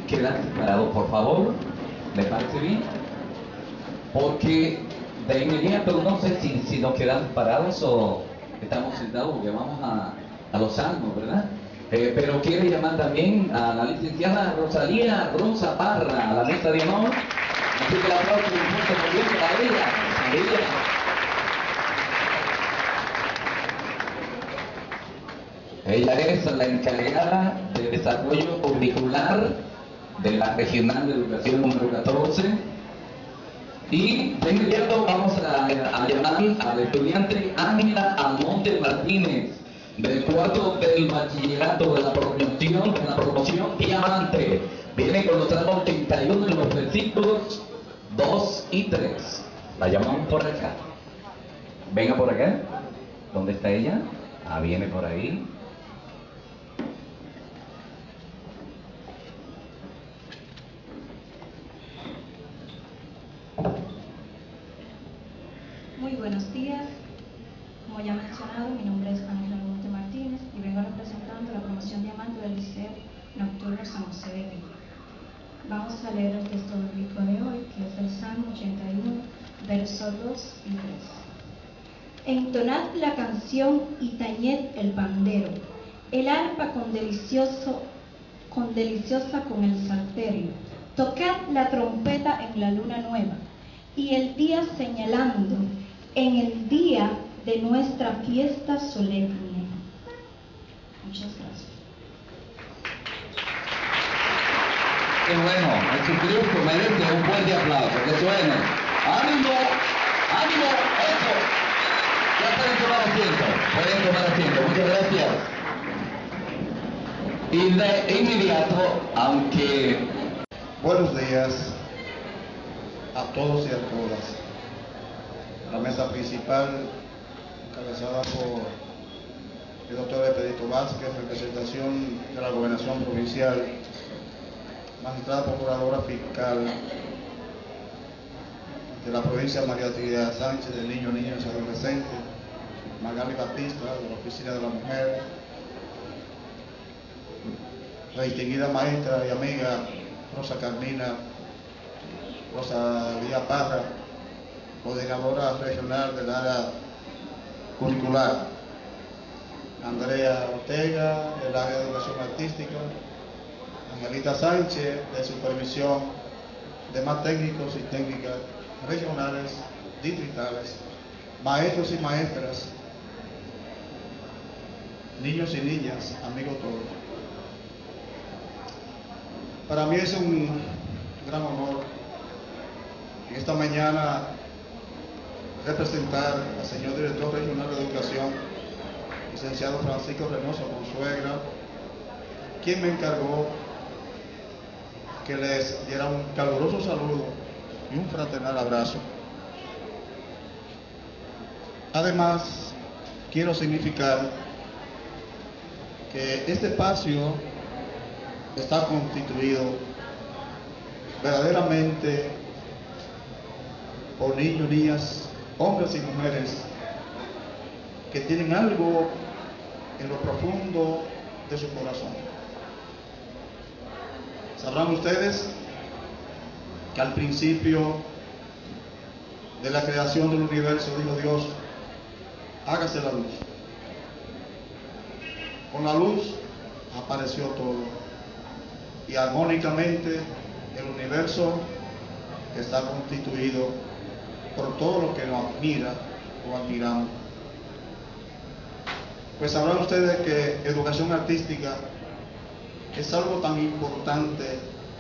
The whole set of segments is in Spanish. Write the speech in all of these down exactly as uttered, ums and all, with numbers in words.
quedarse parados, por favor. ¿Me parece bien? Porque de inmediato no sé si, si nos quedamos parados o estamos sentados, porque vamos a, a los salmos, ¿verdad? Eh, pero quiero llamar también a la licenciada Rosalía Rosa Parra a la mesa de honor. Así que el aplauso y un punto también para ella. Para ella. Ella es la encargada de desarrollo curricular de la Regional de Educación número catorce. Y de inmediato vamos a, a llamar al estudiante Ángela Almonte Martínez, del cuarto del bachillerato de la promoción, de la promoción Diamante. Viene con los salmos treinta y uno en los versículos dos y tres. La llamamos por acá. Venga por acá. ¿Dónde está ella? Ah, viene por ahí. Muy buenos días. Como ya mencionado, mi nombre es Ángela Almonte Martínez y vengo representando la promoción Diamante del Liceo Nocturno San José de Río. Vamos a leer el texto bíblico de hoy, que es el Salmo ochenta y uno, versos dos y tres. Entonad la canción y tañed el pandero, el arpa con delicioso, con deliciosa con el salterio. Tocad la trompeta en la luna nueva y el día señalando, en el día de nuestra fiesta solemne. Muchas gracias. Qué bueno, Jesucristo merece un fuerte aplauso, que suene. ¡Ánimo! ¡Ánimo! ¡Eso! Ya pueden tomar asiento, pueden tomar asiento, muchas gracias. Y de inmediato, aunque... Buenos días a todos y a todas. La mesa principal, encabezada por el doctor Expedito Vázquez, representación de la Gobernación Provincial, magistrada procuradora fiscal de la provincia María Trinidad Sánchez, de Niños, Niños y Adolescentes, Magali Batista, de la Oficina de la Mujer, la distinguida maestra y amiga Rosa Carmina, Rosa Lía Parra, coordinadora regional del área curricular, Andrea Ortega, del área de educación artística, Angelita Sánchez, de supervisión, demás técnicos y técnicas regionales, distritales, maestros y maestras, niños y niñas, amigos todos. Para mí es un gran honor en esta mañana representar al señor director regional de educación, licenciado Francisco Reynoso Consuegra, quien me encargó que les diera un caluroso saludo y un fraternal abrazo. Además, quiero significar que este espacio está constituido verdaderamente por niños, niñas, hombres y mujeres que tienen algo en lo profundo de su corazón. Sabrán ustedes que al principio de la creación del universo dijo Dios: hágase la luz. Con la luz apareció todo y armónicamente el universo está constituido por todo lo que nos admira o admiramos. Pues sabrán ustedes que educación artística es algo tan importante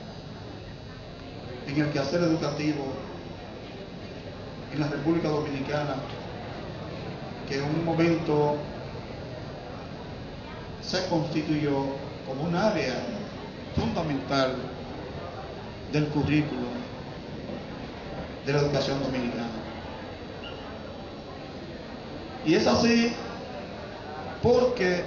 en el quehacer educativo en la República Dominicana, que en un momento se constituyó como un área fundamental del currículo de la educación dominicana. Y es así porque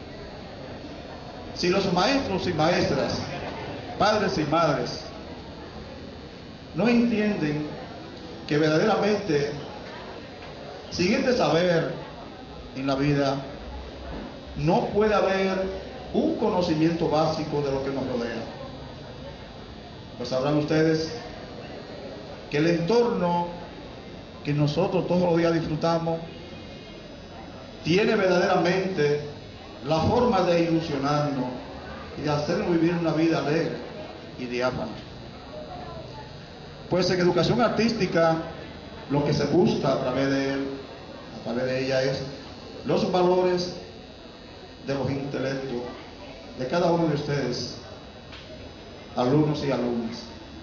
si los maestros y maestras, padres y madres, no entienden que verdaderamente sin este saber en la vida no puede haber un conocimiento básico de lo que nos rodea. pues sabrán ustedes que el entorno que nosotros todos los días disfrutamos tiene verdaderamente la forma de ilusionarnos y de hacernos vivir una vida alegre y diáfana. Pues en educación artística lo que se busca a través de él, a través de ella, es los valores de los intelectos de cada uno de ustedes, alumnos y alumnas.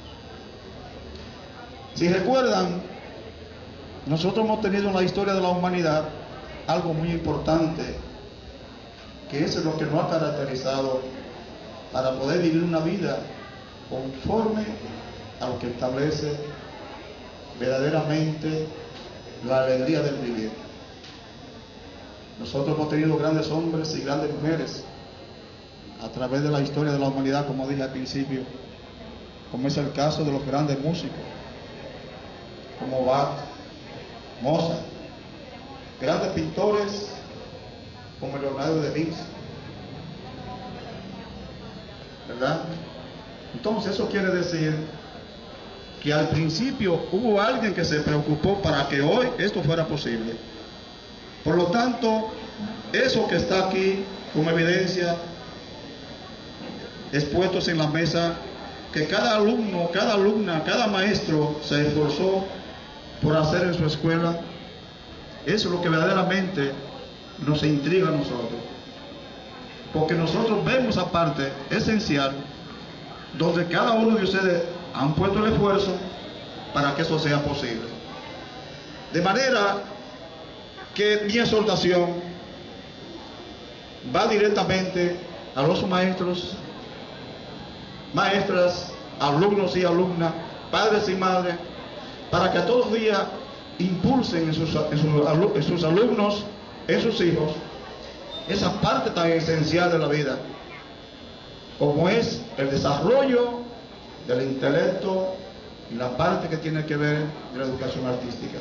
Si recuerdan, nosotros hemos tenido en la historia de la humanidad algo muy importante, que es lo que nos ha caracterizado para poder vivir una vida conforme a lo que establece verdaderamente la alegría del vivir. Nosotros hemos tenido grandes hombres y grandes mujeres a través de la historia de la humanidad, como dije al principio, como es el caso de los grandes músicos, como Bach, Mozart, grandes pintores como Leonardo da Vinci, ¿verdad? Entonces eso quiere decir que al principio hubo alguien que se preocupó para que hoy esto fuera posible. Por lo tanto, eso que está aquí como evidencia, expuestos en la mesa, que cada alumno, cada alumna, cada maestro se esforzó por hacer en su escuela, eso es lo que verdaderamente nos intriga a nosotros. Porque nosotros vemos esa parte esencial donde cada uno de ustedes han puesto el esfuerzo para que eso sea posible. De manera que mi exhortación va directamente a los maestros, maestras, alumnos y alumnas, padres y madres, para que todos los días impulsen en sus, en sus, en sus alumnos, en sus hijos, esa parte tan esencial de la vida, como es el desarrollo del intelecto y la parte que tiene que ver de la educación artística.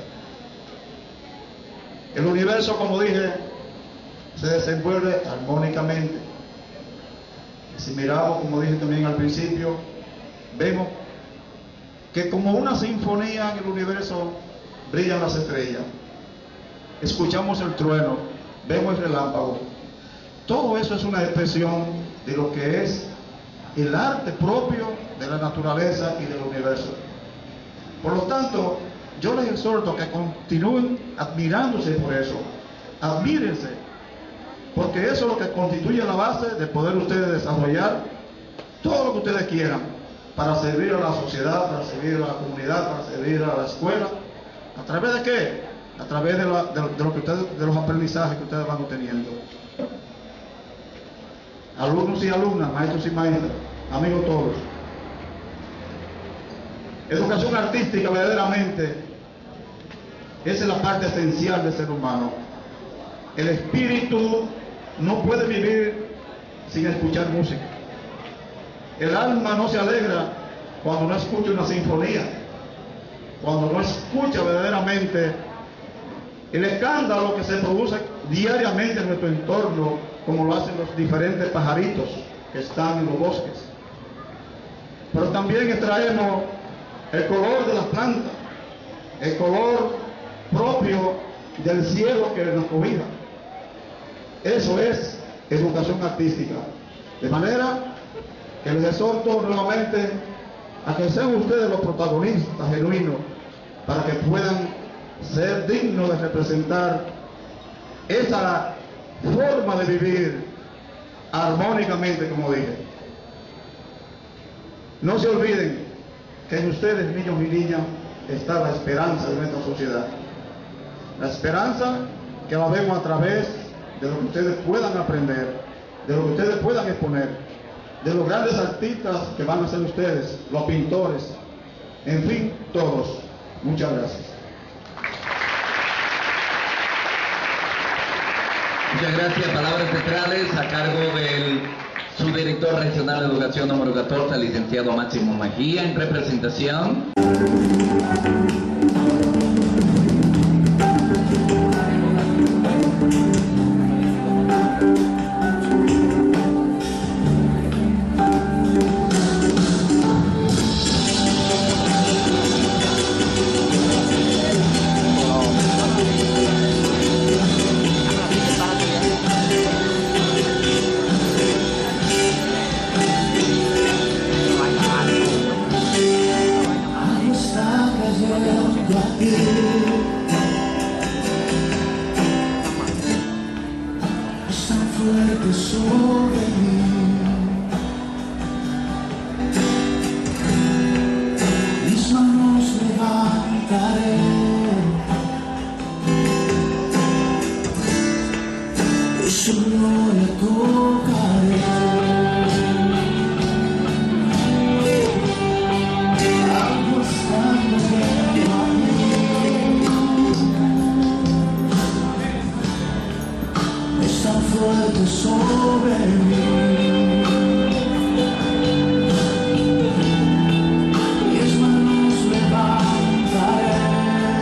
El universo, como dije, se desenvuelve armónicamente. Si miramos, como dije también al principio, vemos que como una sinfonía en el universo brillan las estrellas, escuchamos el trueno, vemos el relámpago. Todo eso es una expresión de lo que es el arte propio de la naturaleza y del universo. Por lo tanto, yo les exhorto a que continúen admirándose por eso. Admírense, porque eso es lo que constituye la base de poder ustedes desarrollar todo lo que ustedes quieran para servir a la sociedad, para servir a la comunidad, para servir a la escuela. ¿A través de qué? A través de, la, de, de, lo que ustedes, de los aprendizajes que ustedes van obteniendo. Alumnos y alumnas, maestros y maestras, amigos todos. Educación artística verdaderamente esa es la parte esencial del ser humano. El espíritu no puede vivir sin escuchar música. El alma no se alegra cuando no escucha una sinfonía, cuando no escucha verdaderamente el escándalo que se produce diariamente en nuestro entorno, como lo hacen los diferentes pajaritos que están en los bosques. Pero también extraemos el color de las plantas, el color propio del cielo que nos cobija. Eso es educación artística. De manera que les exhorto nuevamente a que sean ustedes los protagonistas genuinos para que puedan ser dignos de representar esa forma de vivir armónicamente, como dije. No se olviden que en ustedes, niños y niñas, está la esperanza de nuestra sociedad. La esperanza que la vemos a través de lo que ustedes puedan aprender, de lo que ustedes puedan exponer, de los grandes artistas que van a ser ustedes, los pintores, en fin, todos. Muchas gracias. Muchas gracias. Palabras centrales a cargo del subdirector regional de educación número catorce, licenciado Máximo Mejía, en representación. ti. Es tan fuerte sobre mí. Mis manos levantaré y su gloria tocaré. Algo está moviendo a mí. Es tan fuerte sobre mí. Mis manos levantaré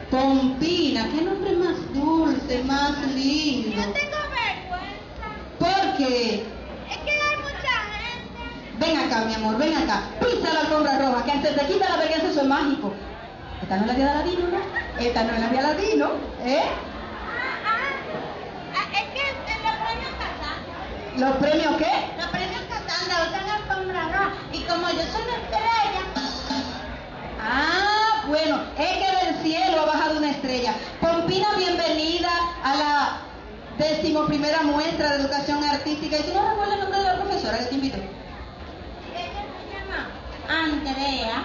Pompina, qué nombre más dulce, más lindo. Yo tengo vergüenza. ¿Por qué? Es que hay mucha gente. Ven acá, mi amor, ven acá. Pisa la alfombra roja, que antes te quita la vergüenza, eso es mágico. Esta no es la de Aladino, ¿no? Esta no es la de Aladino, ¿eh? Ah, ah, es que en los premios Casandra. ¿Los premios qué? Los premios Casandra usan alfombra roja. Y como yo soy una estrella. Ah, bueno, es que del cielo ha bajado una estrella. Pompina, bienvenida a la decimoprimera muestra de educación artística. ¿Y tú no recuerdas el nombre de la profesora que te invitó? Ella se llama Andrea.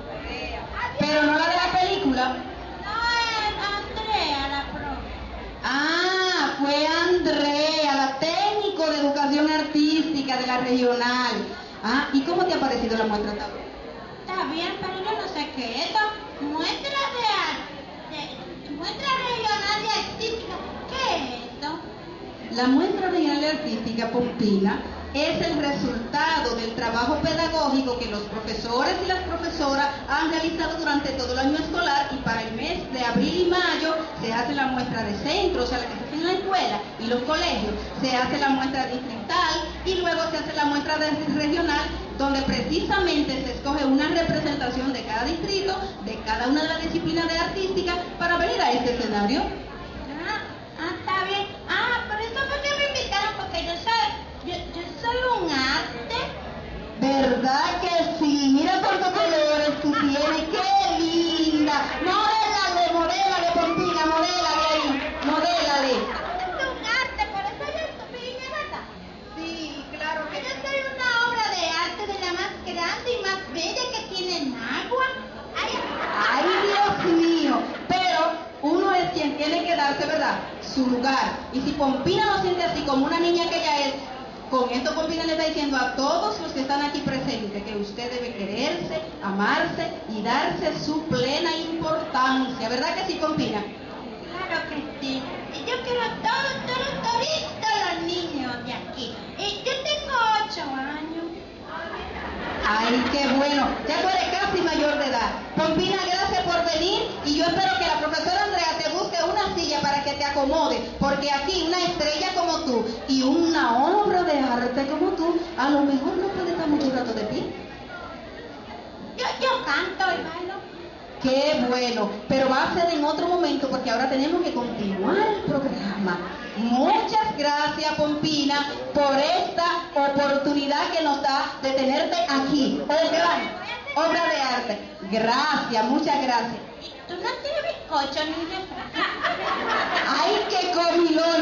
Pero no la de la película. No es Andrea la profe. Ah, fue Andrea, la técnico de educación artística de la regional. Ah, ¿y cómo te ha parecido la muestra? Está bien, pero yo no sé qué es esto. Muestra de arte. Muestra regional de artística. ¿Qué es esto? La muestra regional de artística Pompina es el resultado del trabajo pedagógico que los profesores y las profesoras han realizado durante todo el año escolar, y para el mes de abril y mayo se hace la muestra de centro, o sea, la que se hace en la escuela y los colegios, se hace la muestra distrital y luego se hace la muestra de regional, donde precisamente se escoge una representación de cada distrito, de cada una de las disciplinas de artística, para venir a este escenario. Ah, ah, está bien. Ah, por eso fue que me invitaron, porque yo soy, yo, yo soy un arte. ¿Verdad que sí? Mira cuántos colores tú tienes, qué linda. Modélale, modélale, Pompina, modélale ahí, modélale. Es un arte, por eso yo vine, ¿verdad? Sí, claro Yo soy una obra de arte de la más grande y más bella que tiene en agua. Ay, Ay, Dios mío. Pero uno es quien tiene que darse, ¿verdad?, su lugar. Y si Pompina no siente así como una niña que ella es, con esto Pompina le está diciendo a todos los que están aquí presentes que usted debe quererse, amarse y darse su plena importancia. ¿Verdad que sí, Pompina? claro que sí. Y yo quiero a todos, todos, toditos los niños de aquí. Y yo tengo ocho años. Ay, qué bueno. Ya tú eres casi mayor de edad. Pompina, gracias por venir, y yo espero que la profesora Andrea te busque una silla para que te acomode, porque aquí una estrella como tú y una obra de arte como tú, a lo mejor no puede estar mucho rato de pie. Yo, yo canto y bailo. Qué bueno, pero va a ser en otro momento porque ahora tenemos que continuar el programa. Muchas gracias, Pompina, por esta oportunidad que nos da de tenerte aquí. Obra, obra de arte. Gracias, muchas gracias. ¿Tú no tienes bizcocho ni refresco? ¡Ay, qué comilón!